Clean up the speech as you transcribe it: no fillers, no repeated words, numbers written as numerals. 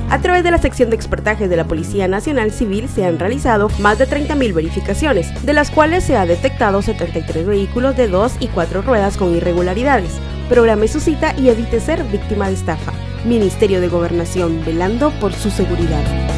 A través de la sección de expertaje de la Policía Nacional Civil se han realizado más de 30.000 verificaciones, de las cuales se ha detectado 73 vehículos de 2 y 4 ruedas con irregularidades. Programe su cita y evite ser víctima de estafa. Ministerio de Gobernación, velando por su seguridad.